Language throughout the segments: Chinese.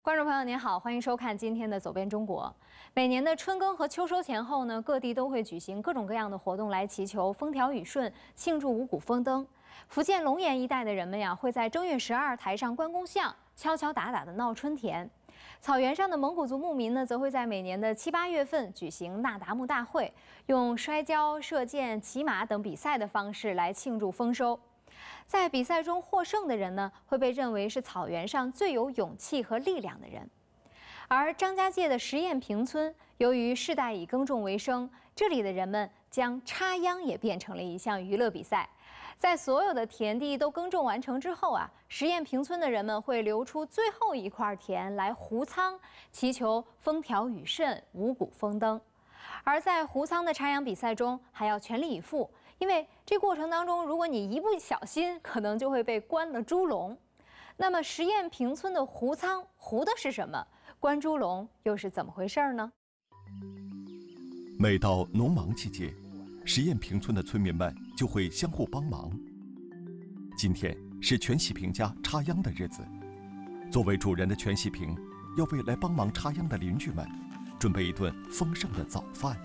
观众朋友您好，欢迎收看今天的《走遍中国》。每年的春耕和秋收前后呢，各地都会举行各种各样的活动来祈求风调雨顺，庆祝五谷丰登。福建龙岩一带的人们呀，会在正月12抬上关公像，敲敲打打的闹春田。草原上的蒙古族牧民呢，则会在每年的7、8月份举行那达慕大会，用摔跤、射箭、骑马等比赛的方式来庆祝丰收。在比赛中获胜的人呢，会被认为是草原上最有勇气和力量的人。而张家界的石堰坪村，由于世代以耕种为生，这里的人们将插秧也变成了一项娱乐比赛。在所有的田地都耕种完成之后啊，石堰坪村的人们会留出最后一块田来胡仓，祈求风调雨顺、五谷丰登。而在胡仓的插秧比赛中，还要全力以赴。因为这过程当中，如果你一不小心，可能就会被关了猪笼。那么石堰坪村的胡仓胡的是什么？关猪笼又是怎么回事呢？ 每到农忙季节，石堰坪村的村民们就会相互帮忙。今天是全喜平家插秧的日子，作为主人的全喜平要为来帮忙插秧的邻居们准备一顿丰盛的早饭。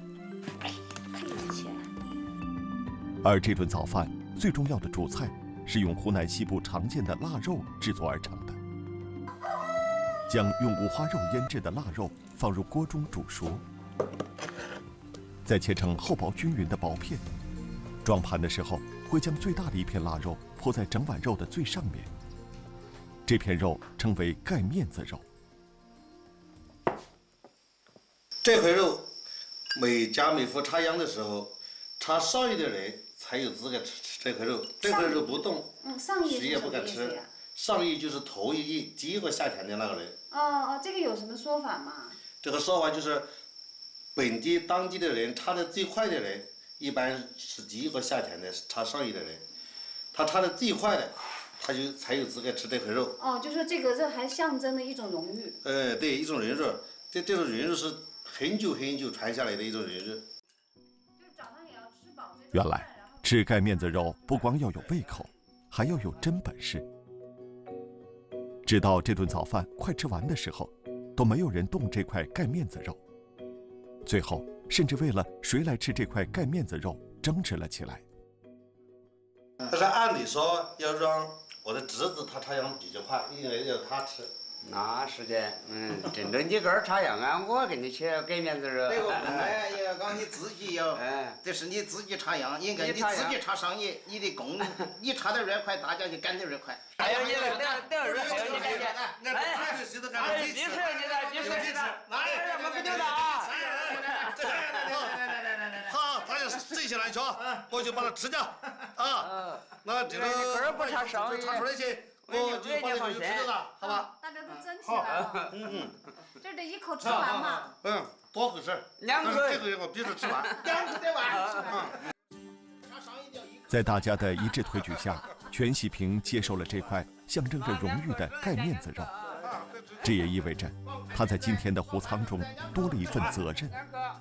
而这顿早饭最重要的主菜是用湖南西部常见的腊肉制作而成的。将用五花肉腌制的腊肉放入锅中煮熟，再切成厚薄均匀的薄片。装盘的时候会将最大的一片腊肉铺在整碗肉的最上面，这片肉称为盖面子肉。 这块肉每家每户插秧的时候，插上亿的人才有资格吃这块肉。这块肉不动， 上亿谁也不敢吃。上亿就是头一亿，第一个下田的那个人。 这个有什么说法吗？ 这个说法就是，本地当地的人插的最快的人，一般是第一个下田的插上亿的人，他插的最快的，他就才有资格吃这块肉。 就说这个肉还象征了一种荣誉。 对，一种荣誉，这种荣誉是很久很久传下来的一种荣誉。 原来吃盖面子肉不光要有胃口，还要有真本事。直到这顿早饭快吃完的时候，都没有人动这块盖面子肉。最后甚至为了谁来吃这块盖面子肉争执了起来。 但是按理说要让我的侄子他插秧比较快，因为要他吃。 那是的，真正你个儿插秧啊，我给你切盖面子肉。 这个要讲你自己要，这是你自己插秧，应该你自己插上叶，你的工，你插得越快，大家就干得越快。 还有你了，等会儿还有你干， 这谁都干得起。 你吃你的，哪有什么不丢的啊？ 好，他就这些来瞧，我就把它吃掉啊。那这个个儿不插上叶， 插出来去。我就把这个就吃掉了，好吧？ 大家都争起来了。这得一口吃完嘛。 多口吃，2口。这个我必须吃完，2口得完。 在大家的一致推举下，全喜平接受了这块象征着荣誉的盖面子肉。这也意味着他在今天的胡仓中多了一份责任。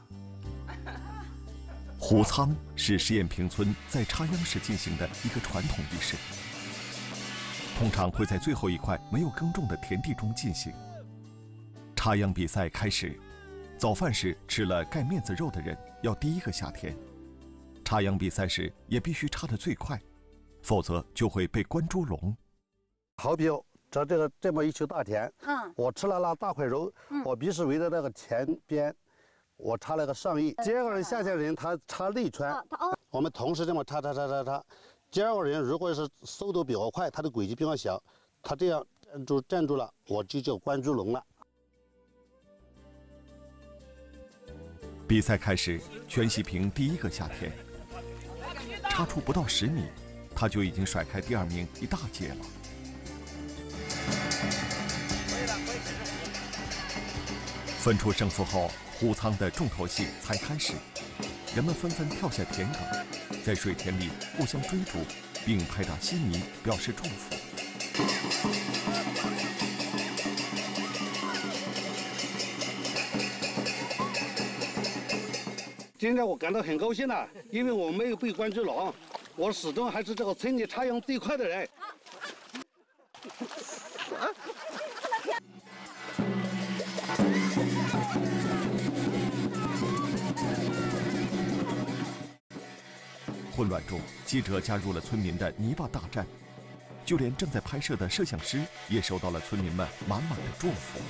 胡仓是石堰坪村在插秧时进行的一个传统仪式。通常会在最后一块没有耕种的田地中进行。插秧比赛开始，早饭时吃了盖面子肉的人要第一个下田。插秧比赛时也必须插得最快，否则就会被关猪笼。 好比这么一球大田，我吃了那大块肉，我必须围着那个田边，我插了个上亿。第二个人下田人他插内穿，我们同时这么插。第二个人如果是速度比我快，他的轨迹比我小，他这样站住了，我就叫关猪笼了。 比赛开始，全喜平第一个下田，插出不到10米，他就已经甩开第2名一大截了。分出胜负后，胡仓的重头戏才开始，人们纷纷跳下田埂，在水田里互相追逐，并拍打稀泥表示祝福。 今天我感到很高兴了，因为我没有被关猪笼，我始终还是这个村里插秧最快的人。 混乱中，记者加入了村民的泥巴大战，就连正在拍摄的摄像师也收到了村民们满满的祝福。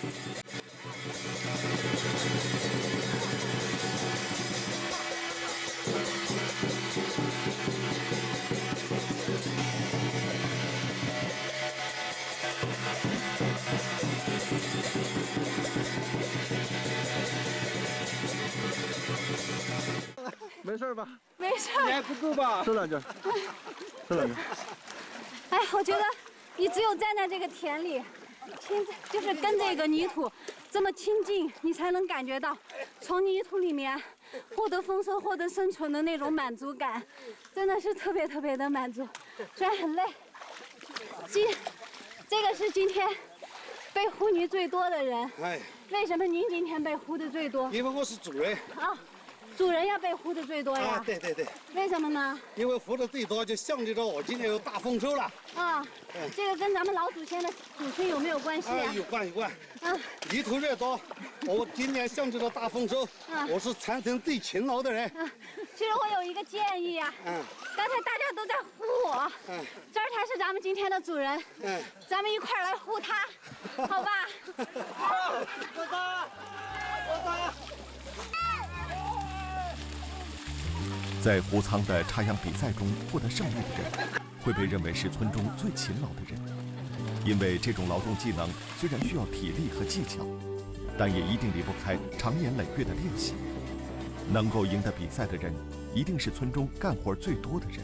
没事吧？ 没事。 你还不够吧？吃两句，吃两句。 哎，我觉得你只有站在这个田里，就是跟这个泥土这么亲近，你才能感觉到从泥土里面获得丰收、获得生存的那种满足感，真的是特别特别的满足。虽然很累，这个是今天被呼泥最多的人。 哎， 为什么您今天被呼的最多？ 因为我是主人。 啊。主人要被呼的最多呀！ 对对对。 为什么呢？ 因为呼的最多，就象征着我今天有大丰收了。 啊，这个跟咱们老祖先的祖训有没有关系啊？ 有关。啊，泥土越多，我今年象征着大丰收。我是全村最勤劳的人。 其实我有一个建议啊。刚才大家都在呼我。这儿才是咱们今天的主人。咱们一块儿来呼他，好吧？ 走吧。 在胡仓的插秧比赛中获得胜利的人，会被认为是村中最勤劳的人，因为这种劳动技能虽然需要体力和技巧，但也一定离不开长年累月的练习。能够赢得比赛的人，一定是村中干活最多的人。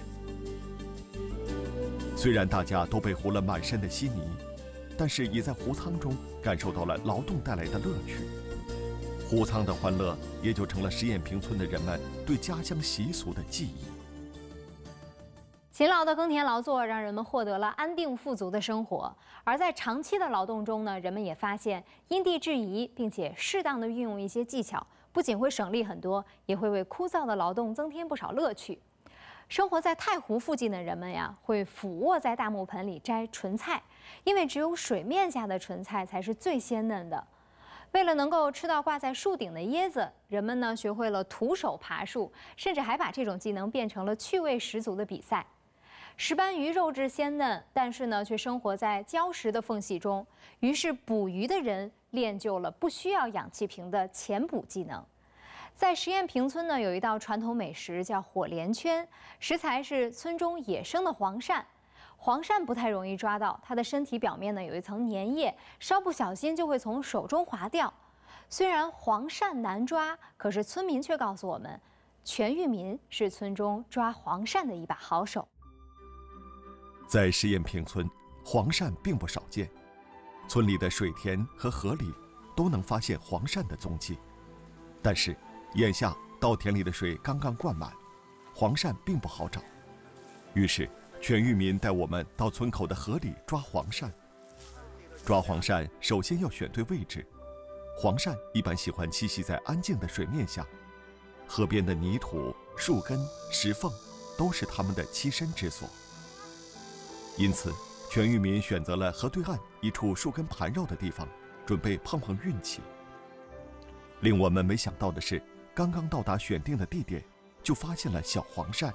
虽然大家都被糊了满身的稀泥，但是也在胡仓中感受到了劳动带来的乐趣。胡仓的欢乐也就成了石堰坪村的人们对家乡习俗的记忆。 勤劳的耕田劳作让人们获得了安定富足的生活，而在长期的劳动中呢，人们也发现因地制宜，并且适当的运用一些技巧，不仅会省力很多，也会为枯燥的劳动增添不少乐趣。生活在太湖附近的人们呀，会俯卧在大木盆里摘莼菜，因为只有水面下的莼菜才是最鲜嫩的。为了能够吃到挂在树顶的椰子，人们呢学会了徒手爬树，甚至还把这种技能变成了趣味十足的比赛。石斑鱼肉质鲜嫩，但是呢却生活在礁石的缝隙中，于是捕鱼的人练就了不需要氧气瓶的潜捕技能。在石堰坪村呢，有一道传统美食叫火莲圈，食材是村中野生的黄鳝。黄鳝不太容易抓到，它的身体表面呢有一层粘液，稍不小心就会从手中滑掉。虽然黄鳝难抓，可是村民却告诉我们，全玉民是村中抓黄鳝的一把好手。 在石堰坪村，黄鳝并不少见，村里的水田和河里都能发现黄鳝的踪迹。但是，眼下稻田里的水刚刚灌满，黄鳝并不好找。于是，全玉民带我们到村口的河里抓黄鳝。抓黄鳝首先要选对位置，黄鳝一般喜欢栖息在安静的水面下，河边的泥土、树根、石缝都是它们的栖身之所。因此，全玉民选择了河对岸一处树根盘绕的地方，准备碰碰运气。令我们没想到的是，刚刚到达选定的地点，就发现了小黄鳝。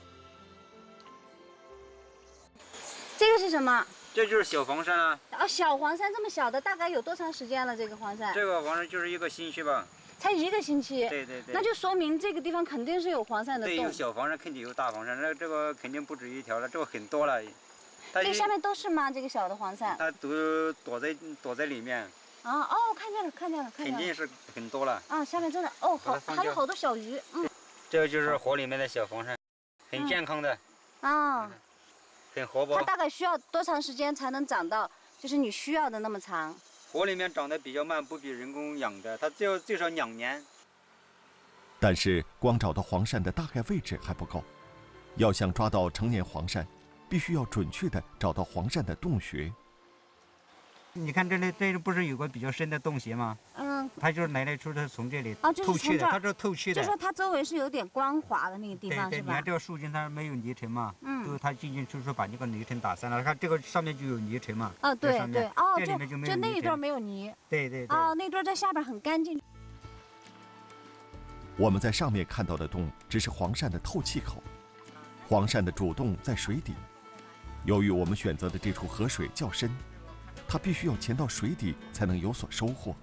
这个是什么？ 这就是小黄鳝啊。 小黄鳝这么小的，大概有多长时间了？这个黄鳝？ 这个黄鳝就是1个星期吧。 才1个星期？ 对对对。 那就说明这个地方肯定是有黄鳝的洞。 对，有小黄鳝，肯定有大黄鳝，这个肯定不止1条了，这个很多了。 这下面都是吗？这个小的黄鳝？ 它都躲在里面。 哦，看见了。 肯定是很多了。 啊，下面真的还有好多小鱼。 这个就是河里面的小黄鳝，很健康的。很活泼。 它大概需要多长时间才能长到就是你需要的那么长？ 河里面长得比较慢，不比人工养的，它最少2年。 但是光找到黄鳝的大概位置还不够，要想抓到成年黄鳝，必须要准确地找到黄鳝的洞穴。 你看这不是有个比较深的洞穴吗？它就是来出的从这里透气的，它是透气的。 就说它周围是有点光滑的那个地方， 对， 是吧？ 你看这个树茎它没有泥尘嘛，它进去就是把那个泥尘打散了。看这个上面就有泥尘嘛。 对， 这里面就没有泥尘。 就那一段没有泥。 对。 那段在下边很干净。 我们在上面看到的洞只是黄鳝的透气口， 黄鳝的主洞在水底，由于我们选择的这处河水较深，它必须要潜到水底才能有所收获。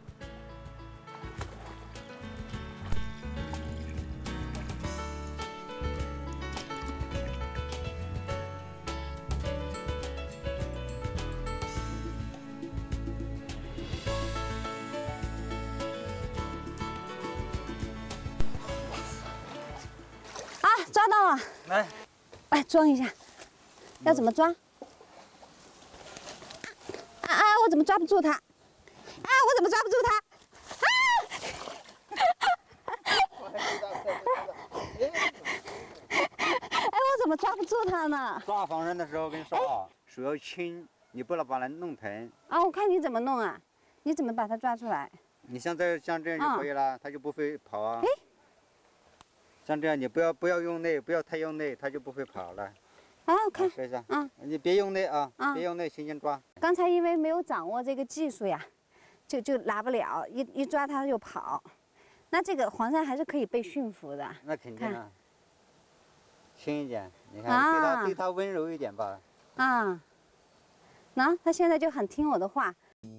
抓到了，来装一下，要怎么装？我怎么抓不住它？我怎么抓不住它？我怎么抓不住它呢？ 抓黄鳝的时候跟你说啊，手要轻，你不能把它弄疼。 我看你怎么弄啊？你怎么把它抓出来？ 你像这样就可以了，它就不会跑啊。像这样，你不要用力，不要太用力，它就不会跑了。 我看。 试一下。你别用力啊，别用力，轻轻抓。 刚才因为没有掌握这个技术呀，就拿不了，一抓它就跑。那这个黄鳝还是可以被驯服的。 那肯定啊。轻一点，你看，对它温柔一点吧。 它现在就很听我的话。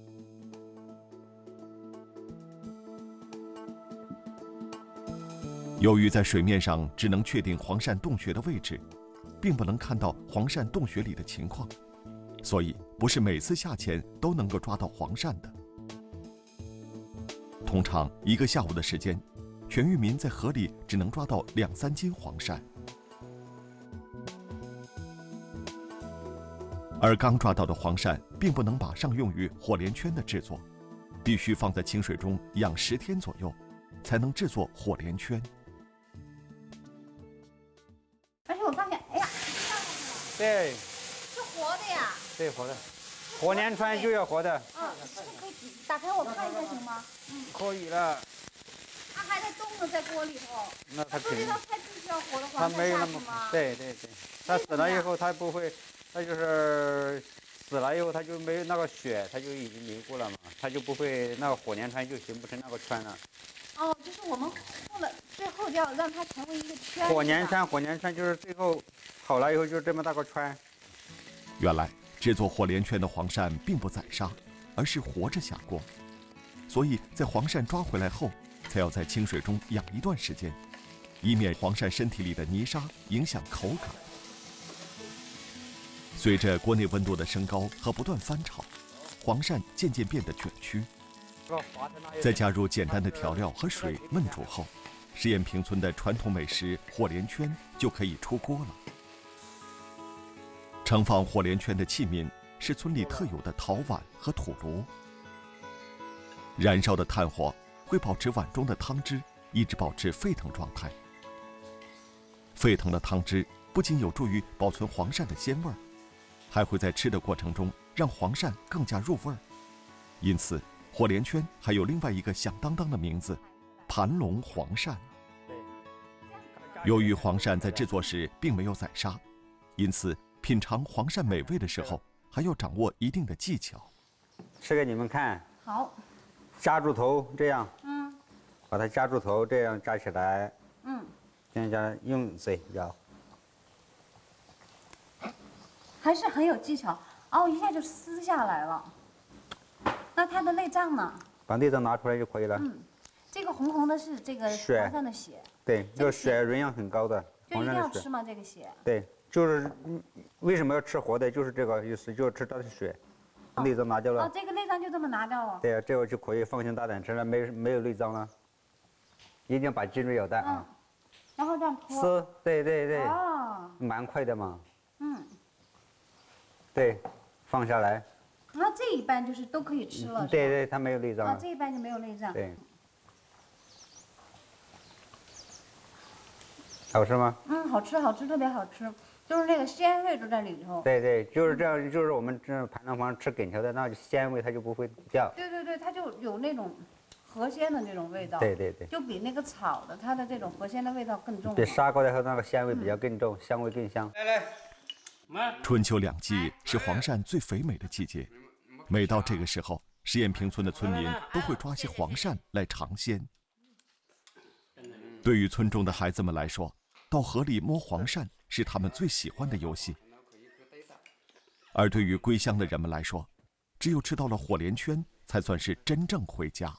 由于在水面上只能确定黄鳝洞穴的位置，并不能看到黄鳝洞穴里的情况，所以不是每次下潜都能够抓到黄鳝的。通常1个下午的时间，全渔民在河里只能抓到2、3斤黄鳝，而刚抓到的黄鳝并不能马上用于火连圈的制作，必须放在清水中养10天左右，才能制作火连圈。 而且我发现， 对， 是活的呀。 对，活的，火连圈就要活的。 这个可以打开我看一下行吗？ 可以了。 它还在动呢，在锅里头。 那它肯定。 它必须要活的它黄鳝没有那么，对，它死了以后它不会，它就是死了以后它就没有那个血，它就已经凝固了嘛，它就不会那个火连圈就形不成那个圈了。 就是我们最后要让它成为一个圈。 火连圈就是最后好了以后就是这么大个圈。 原来制作火连圈的黄鳝并不宰杀，而是活着下锅，所以在黄鳝抓回来后，才要在清水中养一段时间，以免黄鳝身体里的泥沙影响口感。随着锅内温度的升高和不断翻炒，黄鳝渐渐变得卷曲。再加入简单的调料和水焖煮后，石堰坪村的传统美食火连圈就可以出锅了。盛放火连圈的器皿是村里特有的陶碗和土炉。燃烧的炭火会保持碗中的汤汁一直保持沸腾状态。沸腾的汤汁不仅有助于保存黄鳝的鲜味儿，还会在吃的过程中让黄鳝更加入味儿。因此火连圈还有另外一个响当当的名字——盘龙黄鳝。由于黄鳝在制作时并没有宰杀，因此品尝黄鳝美味的时候还要掌握一定的技巧。 吃给你们看。 好。 夹住头这样。把它夹住头这样夹起来。这样用嘴咬。 还是很有技巧。一下就撕下来了。那它的内脏呢？ 把内脏拿出来就可以了。 这个红红的是这个黄鳝的血。对， 这个血营养很高的。 就一定要吃吗？这个血？ 对，就是为什么要吃活的？就是这个意思，就是吃它的血。内脏拿掉了。 这个内脏就这么拿掉了。 对啊，这个就可以放心大胆吃了，没有内脏了。一定要把脊椎咬断啊。 然后这样脱。 撕，对。蛮快的嘛。对，放下来。 那这一半就是都可以吃了。 对，它没有内脏。 这一半就没有内脏。 对。好吃吗？ 好吃，特别好吃，就是那个鲜味都在里头。 对，就是这样，就是我们这盘龙黄吃梗条的，那鲜味它就不会掉。 对，它就有那种河鲜的那种味道。 对， 就比那个炒的它的这种河鲜的味道更重。 比砂锅的它那个鲜味比较更重，香味更香。 来，春秋2季是黄鳝最肥美的季节，每到这个时候，石堰坪村的村民都会抓些黄鳝来尝鲜。对于村中的孩子们来说，到河里摸黄鳝是他们最喜欢的游戏。而对于归乡的人们来说，只有吃到了火连圈，才算是真正回家。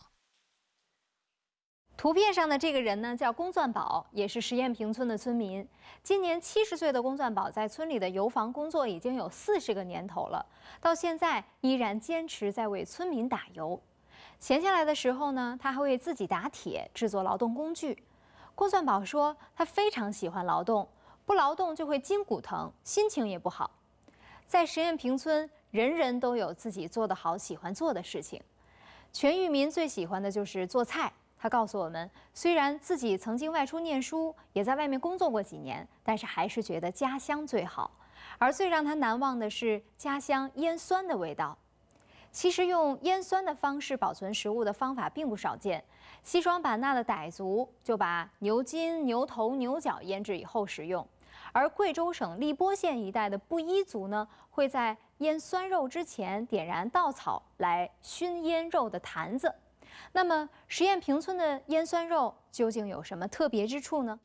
图片上的这个人呢，叫龚钻宝，也是石堰坪村的村民。今年70岁的龚钻宝在村里的油房工作已经有40个年头了，到现在依然坚持在为村民打油。闲下来的时候呢，他还为自己打铁，制作劳动工具。龚钻宝说，他非常喜欢劳动，不劳动就会筋骨疼，心情也不好。在石堰坪村，人人都有自己做得好、喜欢做的事情。全玉民最喜欢的就是做菜。他告诉我们，虽然自己曾经外出念书，也在外面工作过几年，但是还是觉得家乡最好。而最让他难忘的是家乡腌酸的味道。其实用腌酸的方式保存食物的方法并不少见。西双版纳的傣族就把牛筋、牛头、牛角腌制以后食用，而贵州省荔波县一带的布依族呢，会在腌酸肉之前点燃稻草来熏腌肉的坛子。那么石堰坪村的腌酸肉究竟有什么特别之处呢？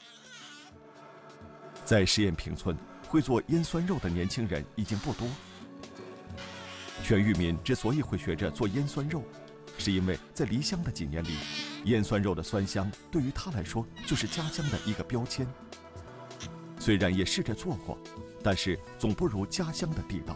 在石堰坪村，会做腌酸肉的年轻人已经不多。全玉民之所以会学着做腌酸肉，是因为在离乡的几年里，腌酸肉的酸香对于他来说就是家乡的一个标签。虽然也试着做过，但是总不如家乡的地道。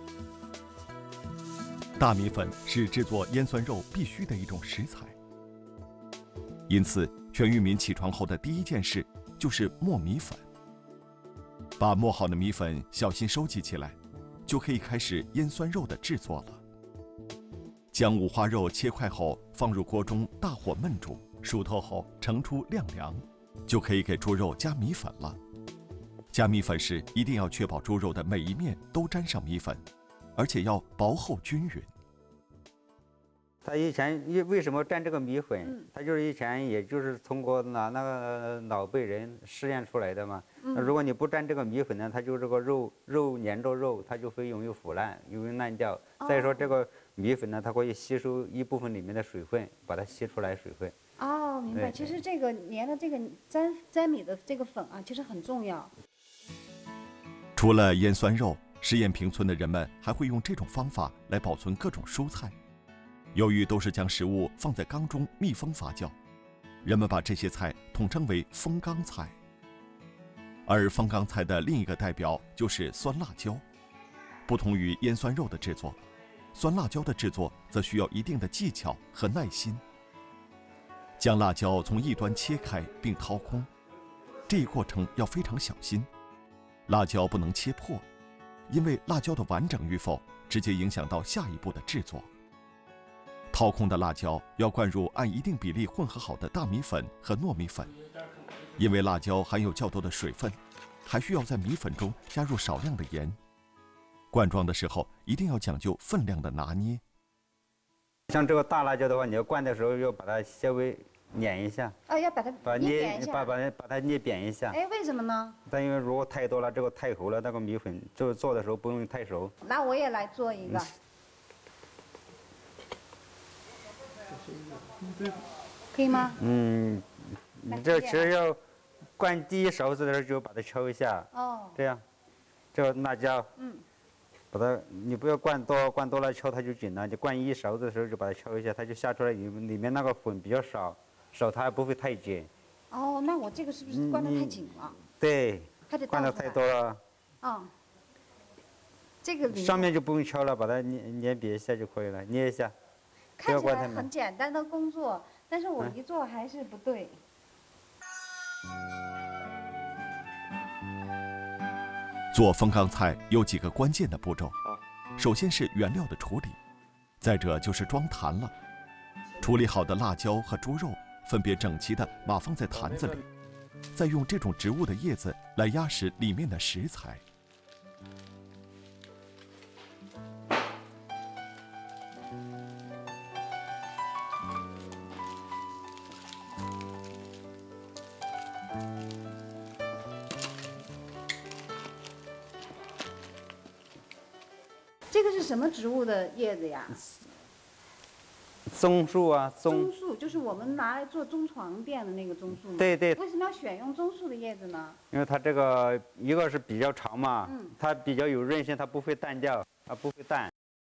大米粉是制作腌酸肉必须的一种食材，因此全玉民起床后的第一件事就是磨米粉。把磨好的米粉小心收集起来，就可以开始腌酸肉的制作了。将五花肉切块后放入锅中大火焖煮，熟透后盛出晾凉，就可以给猪肉加米粉了。加米粉时一定要确保猪肉的每一面都沾上米粉，而且要薄厚均匀。 他以前为什么蘸这个米粉？他就是以前也就是通过那个老辈人试验出来的嘛。那如果你不蘸这个米粉呢，它就这个肉粘着肉，它就会容易腐烂，容易烂掉。再说这个米粉呢，它可以吸收一部分里面的水分，把它吸出来水分。 哦，明白。其实这个粘的这个粘米的这个粉啊，其实很重要。 除了腌酸肉，石堰坪村的人们还会用这种方法来保存各种蔬菜。由于都是将食物放在缸中密封发酵，人们把这些菜统称为风缸菜。而风缸菜的另一个代表就是酸辣椒。不同于腌酸肉的制作，酸辣椒的制作则需要一定的技巧和耐心。将辣椒从一端切开并掏空，这一过程要非常小心。辣椒不能切破，因为辣椒的完整与否直接影响到下一步的制作。掏空的辣椒要灌入按一定比例混合好的大米粉和糯米粉，因为辣椒含有较多的水分，还需要在米粉中加入少量的盐。灌装的时候一定要讲究分量的拿捏。 像这个大辣椒的话，你要灌的时候要把它稍微碾一下。 要把它捏扁一下。 把它捏扁一下。 哎，为什么呢？ 但因为如果太多了，这个太糊了，那个米粉就做的时候不容易太熟。 那我也来做一个。可以吗？ 你这其实要灌第一勺子的时候就把它敲一下。哦。这样，这个辣椒。把它，你不要灌多了敲它就紧了。你灌一勺子的时候就把它敲一下，它就下出来，里面那个粉比较少它还不会太紧。 哦，那我这个是不是灌得太紧了？ 对。灌得太多了。 这个上面就不用敲了，把它捏扁一下就可以了，捏一下。 看起来很简单的工作，但是我一做还是不对。 做风缸菜有几个关键的步骤，首先是原料的处理，再者就是装坛了。处理好的辣椒和猪肉分别整齐地码放在坛子里，再用这种植物的叶子来压实里面的食材。 这个是什么植物的叶子呀？ 棕树啊， 棕树就是我们拿来做棕床垫的那个棕树。 对对。 为什么要选用棕树的叶子呢？ 因为它这个一个是比较长嘛，它比较有韧性，它不会断掉，它不会断。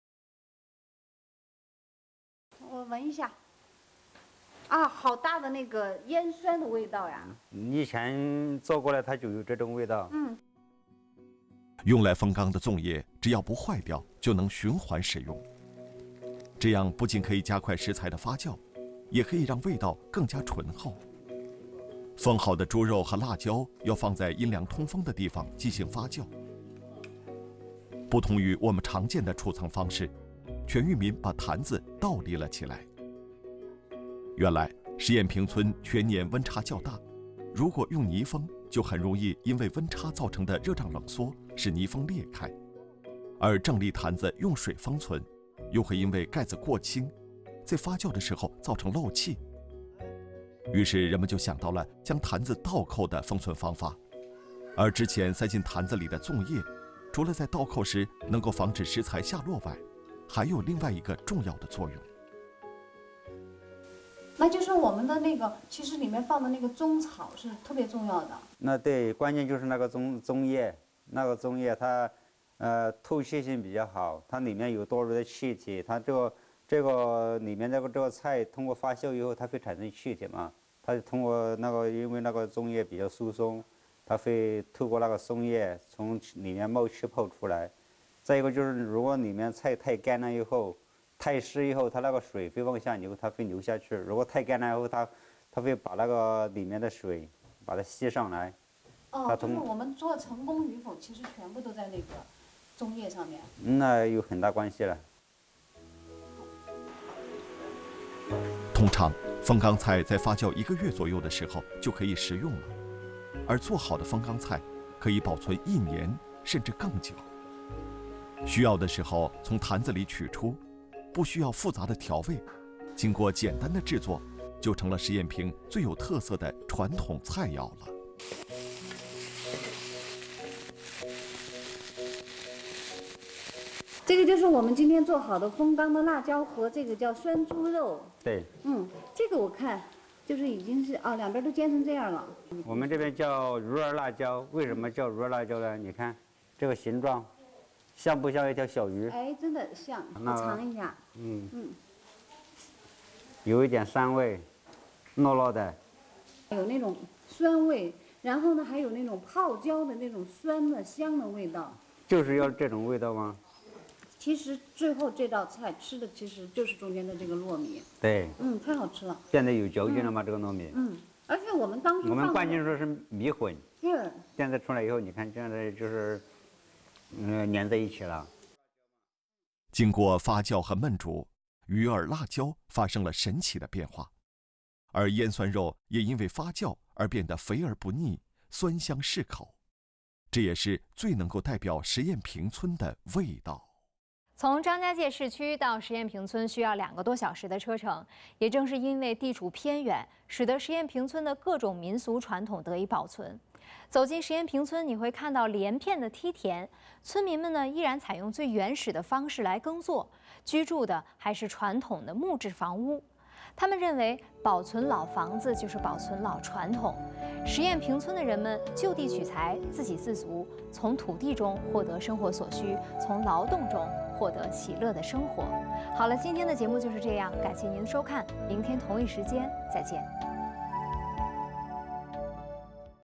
我闻一下。啊，好大的那个烟酸的味道呀！ 以前做过来，它就有这种味道。 用来风干的粽叶，只要不坏掉，就能循环使用。这样不仅可以加快食材的发酵，也可以让味道更加醇厚。封好的猪肉和辣椒要放在阴凉通风的地方进行发酵。不同于我们常见的储藏方式，全渔民把坛子倒立了起来。原来石堰坪村全年温差较大，如果用泥封，就很容易因为温差造成的热胀冷缩使泥封裂开；而正立坛子用水封存，又会因为盖子过轻，在发酵的时候造成漏气。于是人们就想到了将坛子倒扣的封存方法。而之前塞进坛子里的粽叶，除了在倒扣时能够防止食材下落外，还有另外一个重要的作用。 那就是我们的那个，其实里面放的那个棕草是特别重要的。 那对，关键就是那个棕叶，那个棕叶它，透气性比较好，它里面有多余的气体，它这个里面这个菜通过发酵以后，它会产生气体嘛，它通过那个因为那个棕叶比较疏松，它会透过那个松叶从里面冒气泡出来。再一个就是，如果里面菜太干了以后。太湿以后，它那个水会往下流，它会流下去。如果太干了以后，它会把那个里面的水把它吸上来。 就是我们做成功与否，其实全部都在那个棕叶上面。 那有很大关系了。 通常，风干菜在发酵1个月左右的时候就可以食用了，而做好的风干菜可以保存1年甚至更久。需要的时候从坛子里取出。不需要复杂的调味，经过简单的制作，就成了石堰坪最有特色的传统菜肴了。 这个就是我们今天做好的风干的辣椒和这个叫酸猪肉。 对。 这个我看就是已经是两边都煎成这样了。 我们这边叫鱼儿辣椒，为什么叫鱼儿辣椒呢？你看这个形状。像不像一条小鱼？ 哎，真的像。我尝一下。 有一点酸味，糯糯的。 有那种酸味，然后呢，还有那种泡椒的那种酸的香的味道。 就是要这种味道吗？ 其实最后这道菜吃的其实就是中间的这个糯米。 对。 太好吃了。 变得有嚼劲了吗？这个糯米。 而且我们当时我们关键说是米混。 是。 现在出来以后，你看这样的就是。粘在一起了。 经过发酵和焖煮，鱼饵辣椒发生了神奇的变化，而腌酸肉也因为发酵而变得肥而不腻，酸香适口。这也是最能够代表石堰坪村的味道。 从张家界市区到石堰坪村需要2个多小时的车程，也正是因为地处偏远，使得石堰坪村的各种民俗传统得以保存。走进石堰坪村，你会看到连片的梯田，村民们呢依然采用最原始的方式来耕作，居住的还是传统的木质房屋。他们认为保存老房子就是保存老传统。石堰坪村的人们就地取材，自给自足，从土地中获得生活所需，从劳动中获得喜乐的生活。好了，今天的节目就是这样，感谢您的收看，明天同一时间再见。